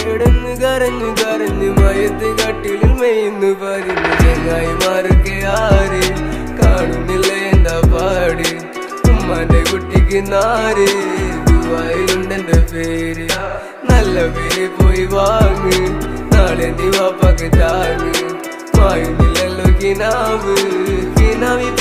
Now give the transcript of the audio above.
കിടന്ന് കരഞ്ഞു കരഞ്ഞു മയത്ത് കട്ടിലിൽ മെയ്യുന്നു പറഞ്ഞു ചങ്ങായിമാരൊക്കെ ആര് കാണുന്നില്ല എന്താ പാട് ഉമ്മാന്റെ കുട്ടിക്ക് നാര് ദുബായിലുണ്ടെന്റെ പേര് നല്ല പേര് പോയി വാങ്ങ് നാളെ നീ വാപ്പാക്ക് താങ്ങ് മായുന്നില്ലല്ലോ കിനാവ്